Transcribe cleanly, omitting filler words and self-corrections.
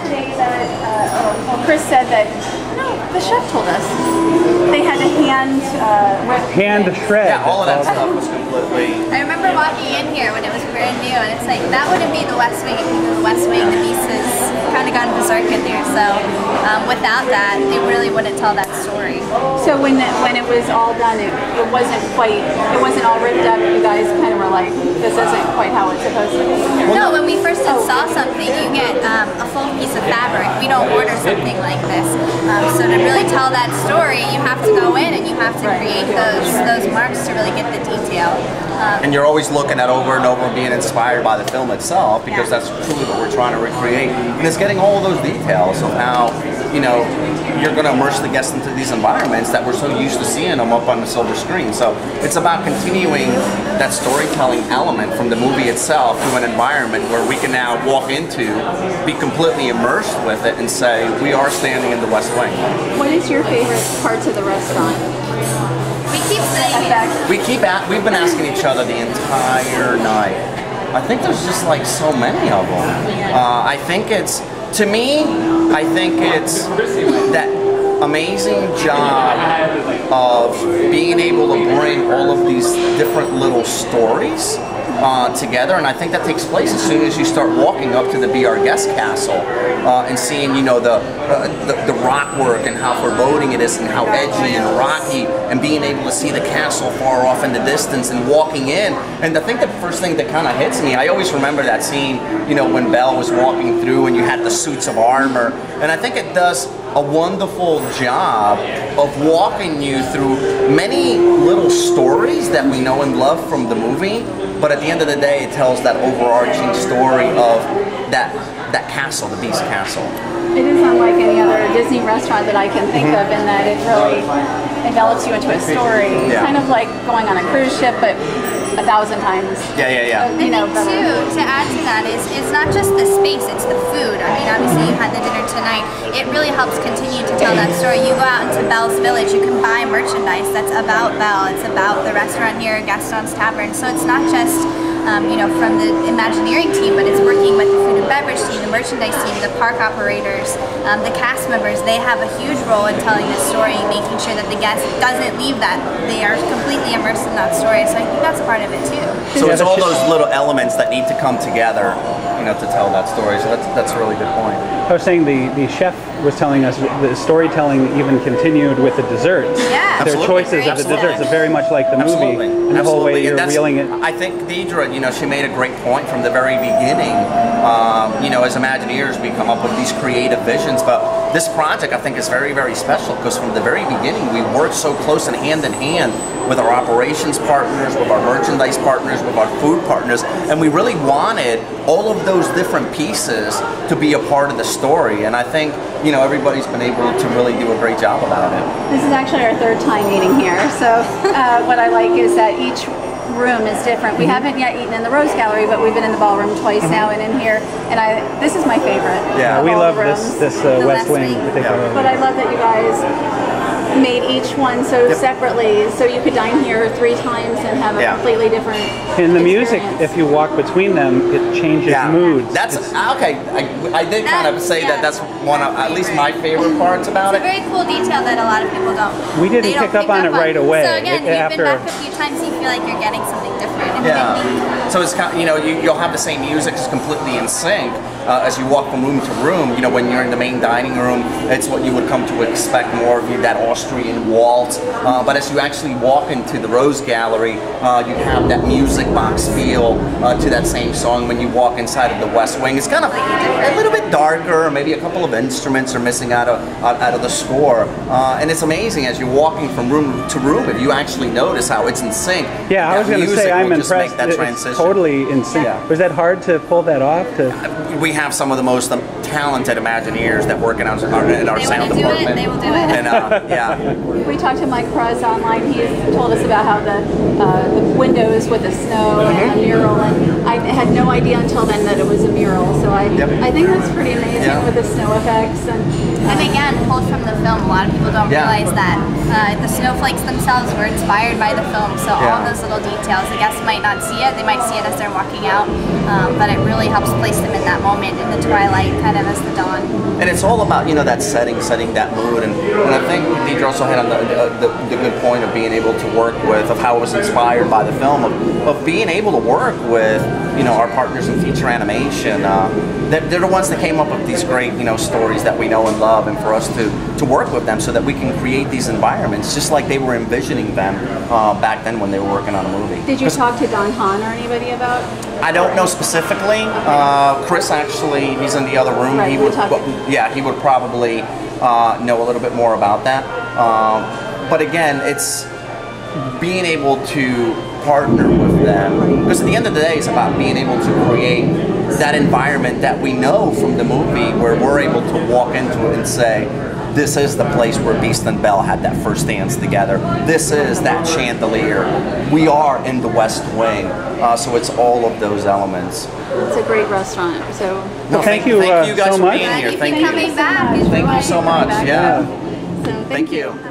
today that, well, Chris said that, no, the chef told us they had to hand shred. Yeah, all of that stuff was completely... I remember walking in here when it was brand new, and it's like, that wouldn't be the West Wing if you knew the West Wing. The beast has kind of gone berserk in there, so without that, it really wouldn't tell that story. So when it was all done, it wasn't all ripped up. You guys kind of were like, this isn't quite how it's supposed to be. No, when we first install something, you get a full piece of fabric. We don't order something like this. So to really tell that story, you have to go in and you have to create those marks to really get the detail. And you're always looking at over and over being inspired by the film itself, because that's truly what we're trying to recreate. And it's getting all those details of how, you know, you're going to immerse the guests into these environments that we're so used to seeing them up on the silver screen. So it's about continuing that storytelling element from the movie itself to an environment where we can now walk into, be completely immersed with it, and say, we are standing in the West Wing. What is your favorite parts of the restaurant? We keep saying it. We've been asking each other the entire night. I think there's just like so many of them. I think it's, to me, I think it's that amazing job of being able to bring all of these different little stories together, and I think that takes place as soon as you start walking up to the Be Our Guest Castle and seeing, you know, the rock work and how foreboding it is and how edgy and rocky, and being able to see the castle far off in the distance and walking in. And I think the first thing that kind of hits me, I always remember that scene, you know, when Belle was walking through and you had the suits of armor, and I think it does a wonderful job of walking you through many little stories that we know and love from the movie, but at the end of the day it tells that overarching story of that castle, the Beast Castle. It is unlike any other Disney restaurant that I can think of, in that it really envelops you into a story. Yeah. Kind of like going on a cruise ship, but 1,000 times. Yeah. I think too, to add to that, is it's not just the space, it's the food. I mean, obviously you had the dinner tonight. It really helps continue to tell that story. You go out into Belle's Village, you can buy merchandise that's about Belle. It's about the restaurant here, Gaston's Tavern. So it's not just you know, from the Imagineering team, but it's working with the food and beverage team, the merchandise team, the park operators, the cast members. They have a huge role in telling this story, making sure that the guest doesn't leave that. They are completely immersed in that story, so I think that's a part of it too. So it's all those little elements that need to come together, you know, to tell that story. So that's a really good point. I was saying the chef was telling us the storytelling even continued with the desserts. Yeah. Their choices of the desserts are very much like the movie. And the whole way you're reeling it. I think Deidre, you know, she made a great point from the very beginning. You know, as Imagineers, we come up with these creative visions, but this project I think is very, very special because from the very beginning we worked so close and hand in hand with our operations partners, with our merchandise partners, with our food partners, and we really wanted all of those different pieces to be a part of the story. And I think, you know, everybody's been able to really do a great job about it. This is actually our third time eating here, so what I like is that each room is different. We haven't yet eaten in the Rose Gallery, but we've been in the ballroom twice now and in here, and this is my favorite. Yeah, we love this West Wing particularly. But I love that you guys made each one so separately, so you could dine here 3 times and have a completely different And the music, if you walk between them, it changes moods. That's okay. I did kind of say that's one of at least my favorite parts about it. It's a very cool detail that a lot of people don't. We didn't pick up on it right away. So again, you've been back a few times, you feel like you're getting something different. So it's kind of, you know, you'll have the same music, it's completely in sync as you walk from room to room. You know, when you're in the main dining room, it's what you would come to expect, more of that Austrian waltz. But as you actually walk into the Rose Gallery, you have that music box feel to that same song when you walk inside of the West Wing. It's kind of a little bit darker, maybe a couple of instruments are missing out of the score. And it's amazing as you're walking from room to room, if you actually notice how it's in sync. Yeah, I was going to say I'm impressed. It's totally in sync. Was that hard to pull that off? We have some of the most talented Imagineers that work in our sound department. They will do it. And, we talked to Mike Perez online. He told us about how the windows with the snow and the mural, and I had no idea until then that it was a mural. So I think that's pretty amazing with the snow effects. And again, pulled from the film. A lot of people don't realize that the snowflakes themselves were inspired by the film. So all those little details, the guests might not see it. They might see it as they're walking out, but it really helps place them in that moment. moment in the twilight, kind of as the dawn. And it's all about, you know, that setting that mood. And I think Deidre also had on the good point of being able to work with, of how it was inspired by the film, of being able to work with, you know, our partners in feature animation. They're the ones that came up with these great, you know, stories that we know and love, and for us to work with them so that we can create these environments just like they were envisioning them back then when they were working on a movie. Did you talk to Don Hahn or anybody about? I don't know specifically. Chris actually, he's in the other room. Right, he would, he would probably know a little bit more about that. But again, it's being able to partner with them, because at the end of the day, it's about being able to create that environment that we know from the movie, where we're able to walk into it and say, this is the place where Beast and Belle had that first dance together. This is that chandelier. We are in the West Wing. So it's all of those elements. It's a great restaurant. So well, thank you guys so for much. being here. Thank you for coming back. Thank you so much. Yeah. So thank you.